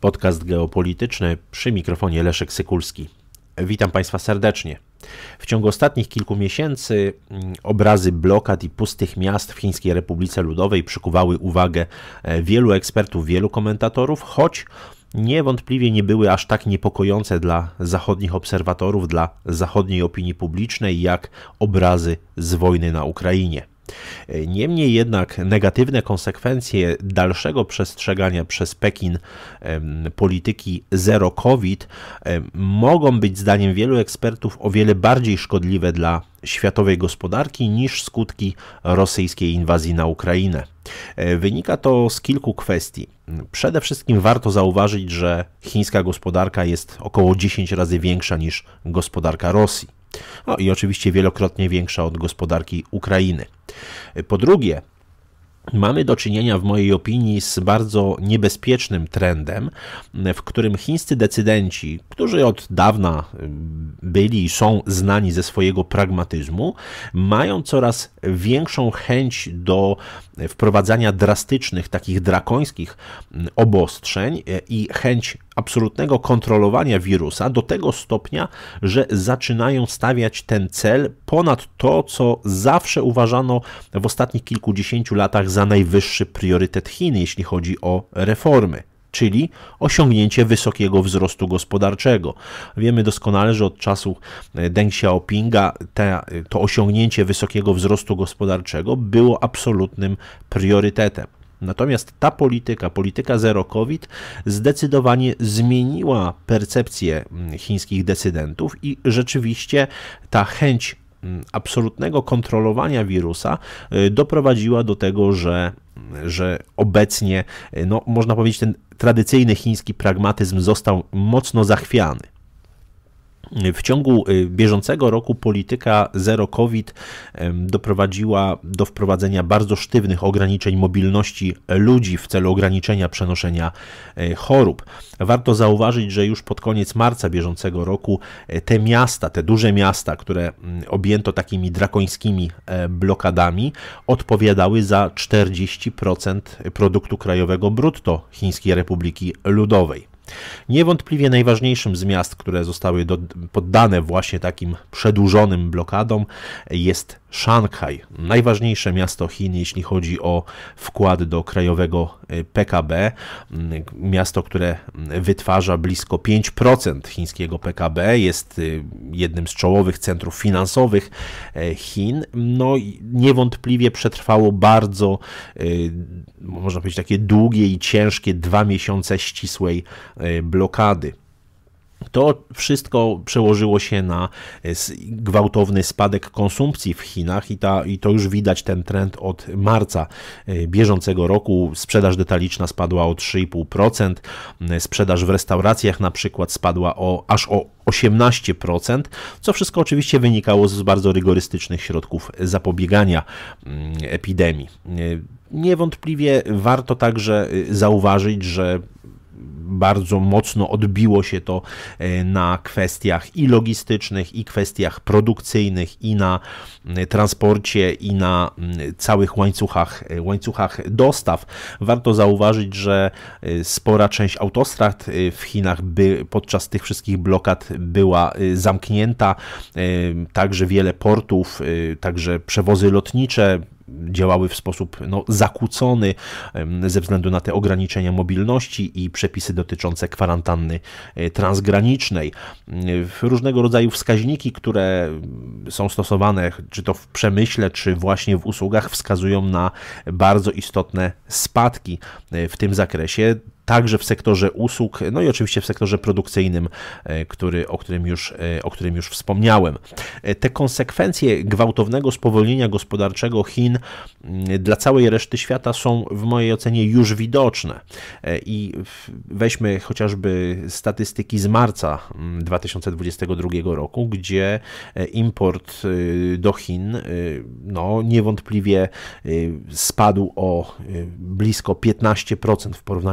Podcast geopolityczny, przy mikrofonie Leszek Sykulski. Witam Państwa serdecznie. W ciągu ostatnich kilku miesięcy obrazy blokad i pustych miast w Chińskiej Republice Ludowej przykuwały uwagę wielu ekspertów, wielu komentatorów, choć niewątpliwie nie były aż tak niepokojące dla zachodnich obserwatorów, dla zachodniej opinii publicznej, jak obrazy z wojny na Ukrainie. Niemniej jednak negatywne konsekwencje dalszego przestrzegania przez Pekin polityki zero COVID mogą być zdaniem wielu ekspertów o wiele bardziej szkodliwe dla światowej gospodarki niż skutki rosyjskiej inwazji na Ukrainę. Wynika to z kilku kwestii. Przede wszystkim warto zauważyć, że chińska gospodarka jest około 10 razy większa niż gospodarka Rosji. No i oczywiście wielokrotnie większa od gospodarki Ukrainy. Po drugie, mamy do czynienia w mojej opinii z bardzo niebezpiecznym trendem, w którym chińscy decydenci, którzy od dawna byli i są znani ze swojego pragmatyzmu, mają coraz większą chęć do wprowadzania drastycznych, takich drakońskich obostrzeń i chęć absolutnego kontrolowania wirusa do tego stopnia, że zaczynają stawiać ten cel ponad to, co zawsze uważano w ostatnich kilkudziesięciu latach za najwyższy priorytet Chin, jeśli chodzi o reformy, czyli osiągnięcie wysokiego wzrostu gospodarczego. Wiemy doskonale, że od czasu Deng Xiaopinga to osiągnięcie wysokiego wzrostu gospodarczego było absolutnym priorytetem. Natomiast ta polityka zero COVID zdecydowanie zmieniła percepcję chińskich decydentów i rzeczywiście ta chęć absolutnego kontrolowania wirusa doprowadziła do tego, że obecnie, no, można powiedzieć, ten tradycyjny chiński pragmatyzm został mocno zachwiany. W ciągu bieżącego roku polityka zero COVID doprowadziła do wprowadzenia bardzo sztywnych ograniczeń mobilności ludzi w celu ograniczenia przenoszenia chorób. Warto zauważyć, że już pod koniec marca bieżącego roku te duże miasta, które objęto takimi drakońskimi blokadami, odpowiadały za 40% produktu krajowego brutto Chińskiej Republiki Ludowej. Niewątpliwie najważniejszym z miast, które zostały poddane właśnie takim przedłużonym blokadom, jest Szanghaj. Najważniejsze miasto Chin, jeśli chodzi o wkład do krajowego PKB. Miasto, które wytwarza blisko 5% chińskiego PKB, jest jednym z czołowych centrów finansowych Chin. No, niewątpliwie przetrwało bardzo, można powiedzieć, takie długie i ciężkie 2 miesiące ścisłej blokady. To wszystko przełożyło się na gwałtowny spadek konsumpcji w Chinach i to już widać ten trend od marca bieżącego roku. Sprzedaż detaliczna spadła o 3,5%, sprzedaż w restauracjach na przykład spadła aż o 18%, co wszystko oczywiście wynikało z bardzo rygorystycznych środków zapobiegania epidemii. Niewątpliwie warto także zauważyć, że bardzo mocno odbiło się to na kwestiach i logistycznych, i kwestiach produkcyjnych, i na transporcie, i na całych łańcuchach dostaw. Warto zauważyć, że spora część autostrad w Chinach podczas tych wszystkich blokad była zamknięta, także wiele portów, także przewozy lotnicze działały w sposób zakłócony ze względu na te ograniczenia mobilności i przepisy dotyczące kwarantanny transgranicznej. Różnego rodzaju wskaźniki, które są stosowane, czy to w przemyśle, czy właśnie w usługach, wskazują na bardzo istotne spadki w tym zakresie. Także w sektorze usług, no i oczywiście w sektorze produkcyjnym, o którym już wspomniałem. Te konsekwencje gwałtownego spowolnienia gospodarczego Chin dla całej reszty świata są w mojej ocenie już widoczne. I weźmy chociażby statystyki z marca 2022 roku, gdzie import do Chin niewątpliwie spadł o blisko 15% w porównaniu z poprzednim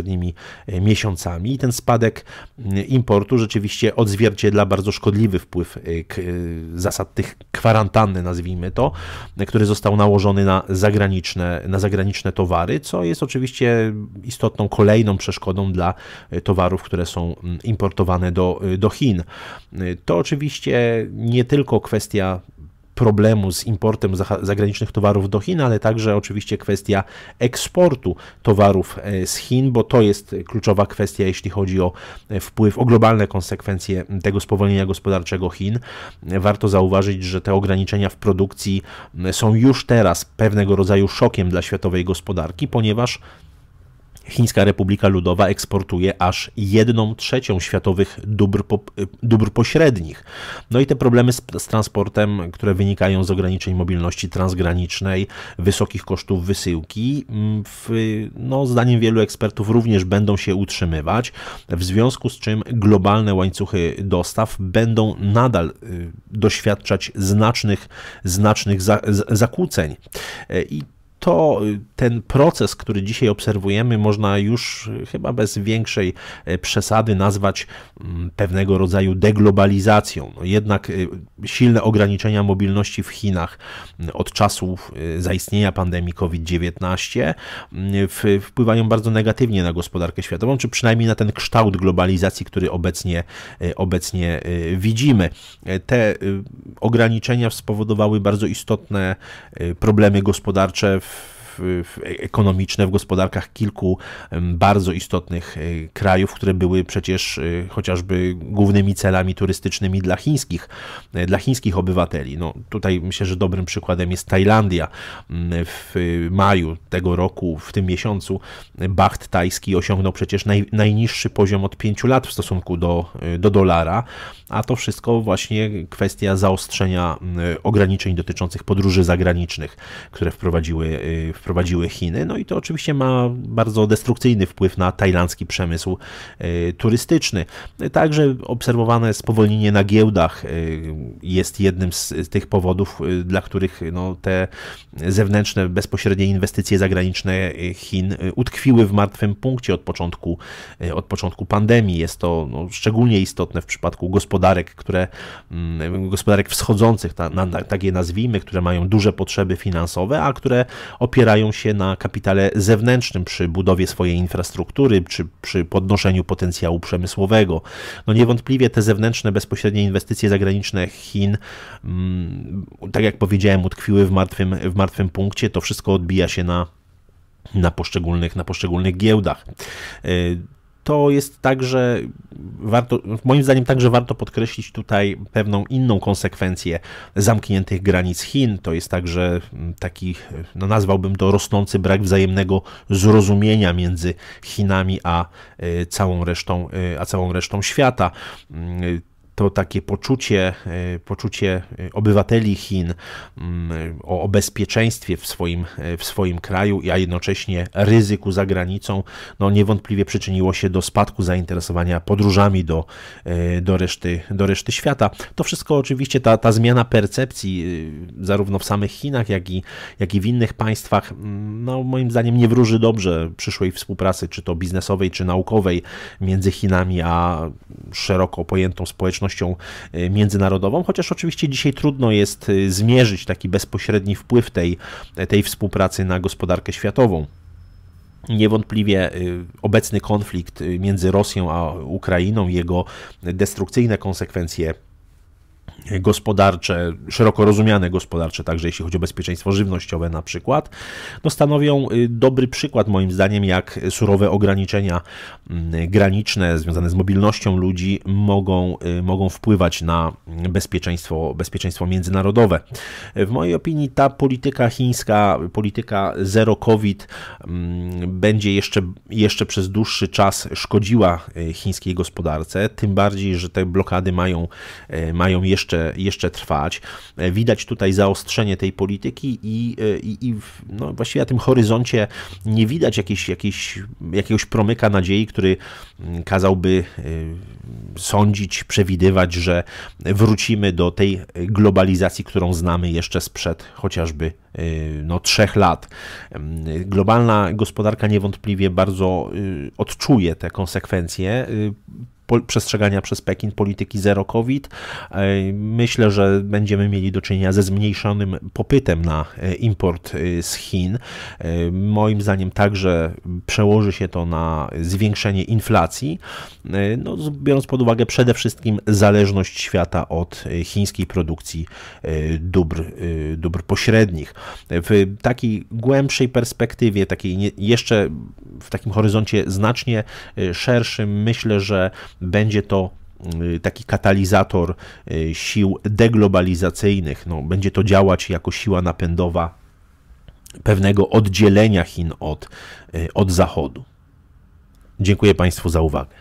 poprzednimi miesiącami. I ten spadek importu rzeczywiście odzwierciedla bardzo szkodliwy wpływ zasad tych kwarantanny, nazwijmy to, który został nałożony na zagraniczne towary, co jest oczywiście istotną kolejną przeszkodą dla towarów, które są importowane do Chin. To oczywiście nie tylko kwestia problemu z importem zagranicznych towarów do Chin, ale także oczywiście kwestia eksportu towarów z Chin, bo to jest kluczowa kwestia, jeśli chodzi o wpływ, o globalne konsekwencje tego spowolnienia gospodarczego Chin. Warto zauważyć, że te ograniczenia w produkcji są już teraz pewnego rodzaju szokiem dla światowej gospodarki, ponieważ Chińska Republika Ludowa eksportuje aż 1/3 światowych dóbr pośrednich. No i te problemy z transportem, które wynikają z ograniczeń mobilności transgranicznej, wysokich kosztów wysyłki, zdaniem wielu ekspertów również będą się utrzymywać, w związku z czym globalne łańcuchy dostaw będą nadal doświadczać znacznych zakłóceń. I ten proces, który dzisiaj obserwujemy, można już chyba bez większej przesady nazwać pewnego rodzaju deglobalizacją. Jednak silne ograniczenia mobilności w Chinach od czasów zaistnienia pandemii COVID-19 wpływają bardzo negatywnie na gospodarkę światową, czy przynajmniej na ten kształt globalizacji, który obecnie widzimy. Te ograniczenia spowodowały bardzo istotne problemy gospodarcze ekonomiczne w gospodarkach kilku bardzo istotnych krajów, które były przecież chociażby głównymi celami turystycznymi dla chińskich obywateli. No, tutaj myślę, że dobrym przykładem jest Tajlandia. W maju tego roku, w tym miesiącu, baht tajski osiągnął przecież najniższy poziom od 5 lat w stosunku do dolara, a to wszystko właśnie kwestia zaostrzenia ograniczeń dotyczących podróży zagranicznych, które wprowadziły Chiny. No i to oczywiście ma bardzo destrukcyjny wpływ na tajlandzki przemysł turystyczny. Także obserwowane spowolnienie na giełdach jest jednym z tych powodów, dla których te zewnętrzne, bezpośrednie inwestycje zagraniczne Chin utkwiły w martwym punkcie od początku pandemii. Jest to szczególnie istotne w przypadku gospodarek wschodzących, tak je nazwijmy, które mają duże potrzeby finansowe, a które opierają się na kapitale zewnętrznym przy budowie swojej infrastruktury, przy podnoszeniu potencjału przemysłowego. Niewątpliwie te zewnętrzne, bezpośrednie inwestycje zagraniczne Chin, tak jak powiedziałem, utkwiły w martwym punkcie. To wszystko odbija się na poszczególnych giełdach. To jest także moim zdaniem warto podkreślić tutaj pewną inną konsekwencję zamkniętych granic Chin. To jest także taki, nazwałbym to, rosnący brak wzajemnego zrozumienia między Chinami a całą resztą świata. To takie poczucie obywateli Chin o bezpieczeństwie w swoim kraju, a jednocześnie ryzyku za granicą, niewątpliwie przyczyniło się do spadku zainteresowania podróżami do reszty świata. To wszystko oczywiście, ta zmiana percepcji zarówno w samych Chinach, jak i w innych państwach, moim zdaniem nie wróży dobrze przyszłej współpracy, czy to biznesowej, czy naukowej między Chinami a szeroko pojętą społecznością międzynarodową, chociaż oczywiście dzisiaj trudno jest zmierzyć taki bezpośredni wpływ tej współpracy na gospodarkę światową. Niewątpliwie obecny konflikt między Rosją a Ukrainą, jego destrukcyjne konsekwencje gospodarcze, szeroko rozumiane gospodarcze, także jeśli chodzi o bezpieczeństwo żywnościowe na przykład, stanowią dobry przykład moim zdaniem, jak surowe ograniczenia graniczne związane z mobilnością ludzi mogą wpływać na bezpieczeństwo międzynarodowe. W mojej opinii ta polityka chińska, polityka zero COVID będzie jeszcze przez dłuższy czas szkodziła chińskiej gospodarce, tym bardziej, że te blokady mają jeszcze trwać. Widać tutaj zaostrzenie tej polityki i no właściwie na tym horyzoncie nie widać jakiegoś promyka nadziei, który kazałby sądzić, przewidywać, że wrócimy do tej globalizacji, którą znamy jeszcze sprzed chociażby 3 lat. Globalna gospodarka niewątpliwie bardzo odczuje te konsekwencje przestrzegania przez Pekin polityki zero COVID. Myślę, że będziemy mieli do czynienia ze zmniejszonym popytem na import z Chin. Moim zdaniem także przełoży się to na zwiększenie inflacji, no, biorąc pod uwagę przede wszystkim zależność świata od chińskiej produkcji dóbr pośrednich. W takiej głębszej perspektywie, jeszcze w takim horyzoncie znacznie szerszym, myślę, że będzie to taki katalizator sił deglobalizacyjnych. No, będzie to działać jako siła napędowa pewnego oddzielenia Chin od Zachodu. Dziękuję Państwu za uwagę.